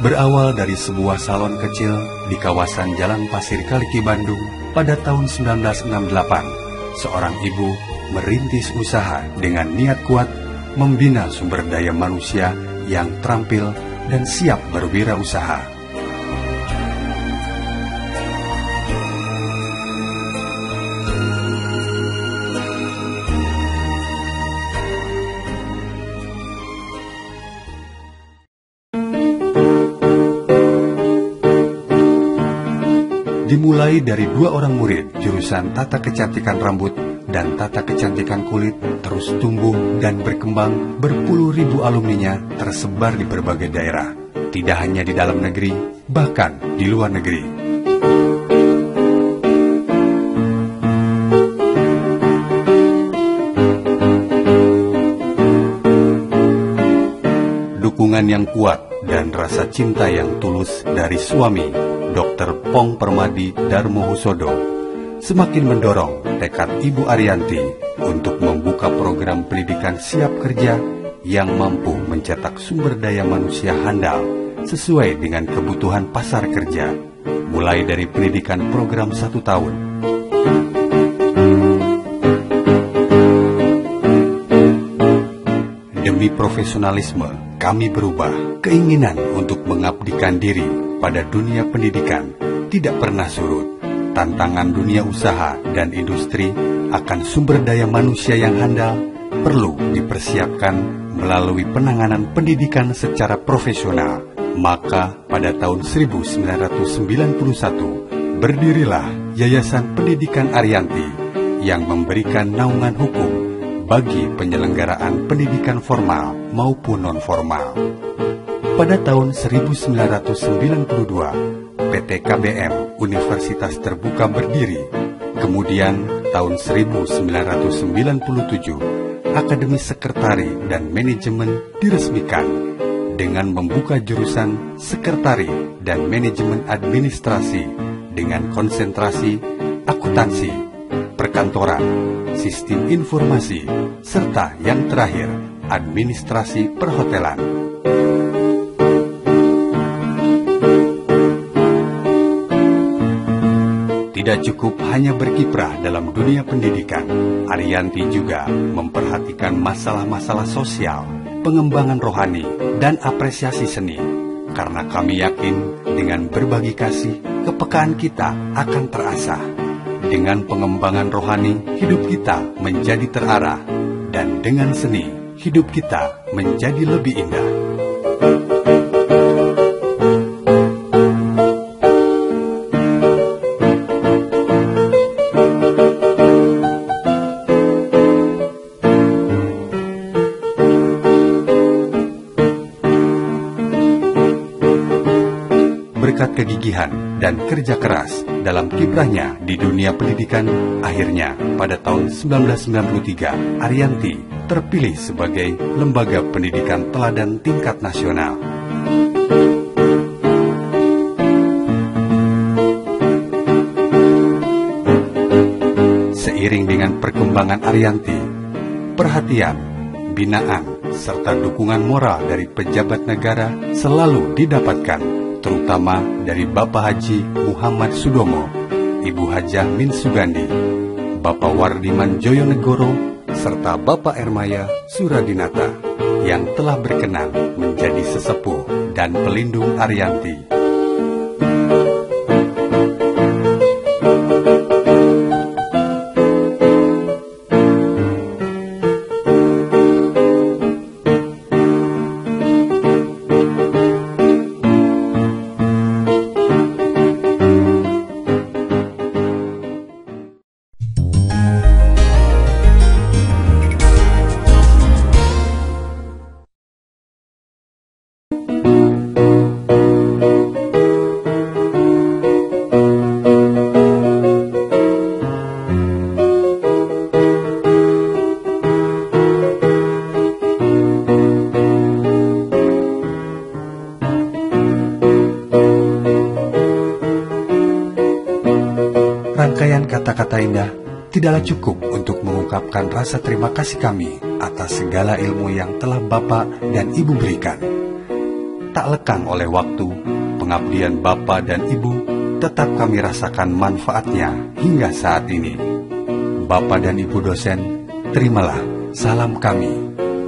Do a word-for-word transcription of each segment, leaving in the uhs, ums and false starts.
Berawal dari sebuah salon kecil di kawasan Jalan Pasir Kaliki, Bandung pada tahun seribu sembilan ratus enam puluh delapan, seorang ibu merintis usaha dengan niat kuat membina sumber daya manusia yang terampil dan siap berwirausaha. Dimulai dari dua orang murid jurusan tata kecantikan rambut dan tata kecantikan kulit, terus tumbuh dan berkembang, berpuluh ribu alumninya tersebar di berbagai daerah. Tidak hanya di dalam negeri, bahkan di luar negeri. Dukungan yang kuat dan rasa cinta yang tulus dari suami, Dokter Pong Permadi Darmohusodo, semakin mendorong tekad Ibu Arianti untuk membuka program pendidikan siap kerja yang mampu mencetak sumber daya manusia handal sesuai dengan kebutuhan pasar kerja, mulai dari pendidikan program satu tahun. Demi profesionalisme, kami berubah. Keinginan untuk mengabdikan diri pada dunia pendidikan tidak pernah surut. Tantangan dunia usaha dan industri akan sumber daya manusia yang handal perlu dipersiapkan melalui penanganan pendidikan secara profesional. Maka pada tahun seribu sembilan ratus sembilan puluh satu berdirilah Yayasan Pendidikan Arianti yang memberikan naungan hukum bagi penyelenggaraan pendidikan formal maupun non-formal. Pada tahun seribu sembilan ratus sembilan puluh dua, P T K B M Universitas Terbuka berdiri. Kemudian tahun seribu sembilan ratus sembilan puluh tujuh, Akademi Sekretari dan Manajemen diresmikan dengan membuka jurusan Sekretari dan Manajemen Administrasi dengan konsentrasi akuntansi, perkantoran, sistem informasi, serta yang terakhir, administrasi perhotelan. Tidak cukup hanya berkiprah dalam dunia pendidikan, Arianti juga memperhatikan masalah-masalah sosial, pengembangan rohani, dan apresiasi seni. Karena kami yakin dengan berbagi kasih, kepekaan kita akan terasah. Dengan pengembangan rohani, hidup kita menjadi terarah. Dan dengan seni, hidup kita menjadi lebih indah. Berkat kegigihan dan kerja keras dalam kiprahnya di dunia pendidikan, akhirnya pada tahun seribu sembilan ratus sembilan puluh tiga, Arianti terpilih sebagai lembaga pendidikan teladan tingkat nasional. Seiring dengan perkembangan Arianti, perhatian, binaan, serta dukungan moral dari pejabat negara selalu didapatkan, terutama dari Bapak Haji Muhammad Sudomo, Ibu Hajah Min Sugandi, Bapak Wardiman Joyonegoro, serta Bapak Ermaya Suradinata, yang telah berkenan menjadi sesepuh dan pelindung Arianti. Rangkaian kata-kata indah tidaklah cukup untuk mengungkapkan rasa terima kasih kami atas segala ilmu yang telah Bapak dan Ibu berikan. tak lekang oleh waktu, pengabdian Bapa dan Ibu tetap kami rasakan manfaatnya hingga saat ini. Bapak dan Ibu dosen, terimalah salam kami.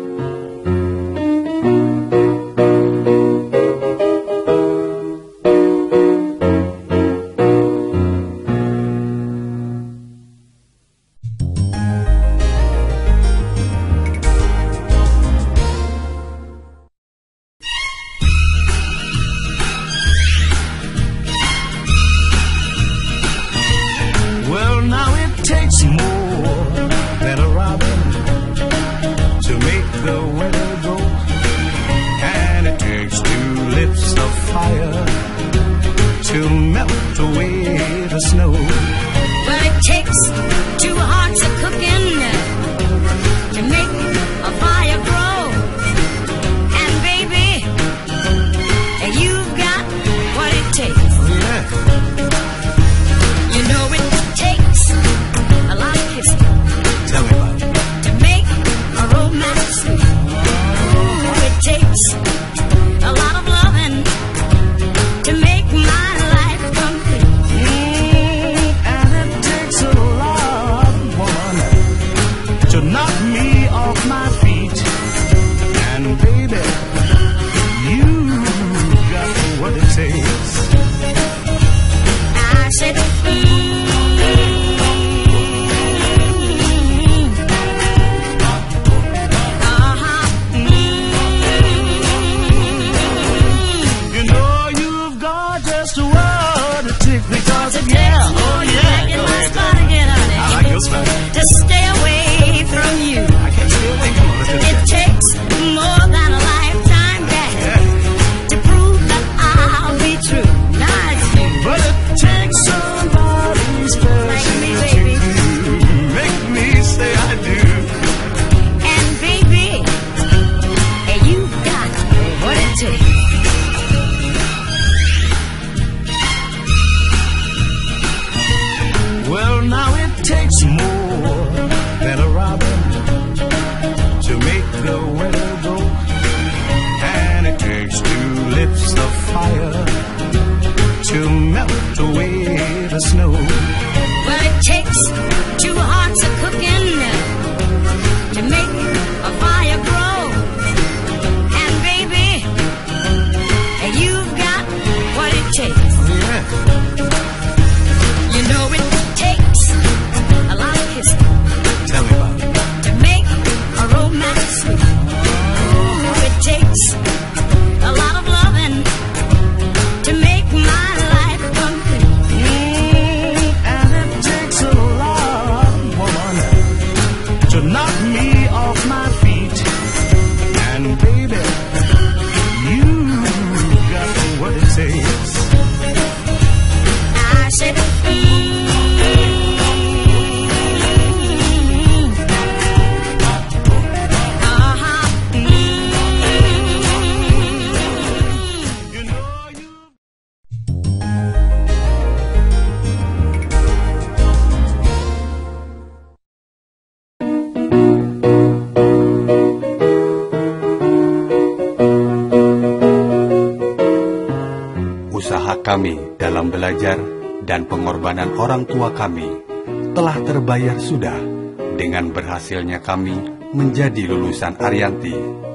Kami dalam belajar dan pengorbanan orang tua kami telah terbayar sudah dengan berhasilnya kami menjadi lulusan Ariyanti.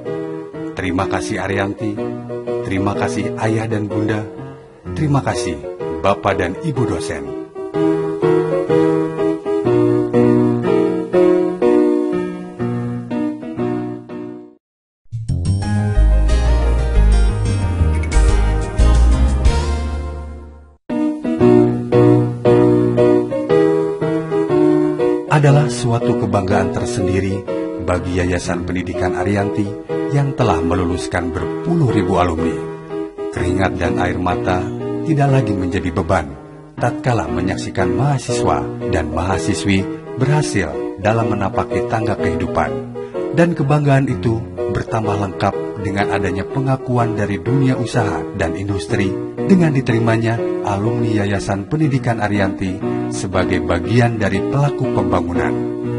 Terima kasih Ariyanti, terima kasih Ayah dan Bunda, terima kasih Bapak dan Ibu dosen. Adalah suatu kebanggaan tersendiri bagi Yayasan Pendidikan Ariyanti yang telah meluluskan berpuluh ribu alumni. Keringat dan air mata tidak lagi menjadi beban tatkala menyaksikan mahasiswa dan mahasiswi berhasil dalam menapaki tangga kehidupan. Dan kebanggaan itu bertambah lengkap dengan adanya pengakuan dari dunia usaha dan industri dengan diterimanya alumni Yayasan Pendidikan Ariyanti sebagai bagian dari pelaku pembangunan.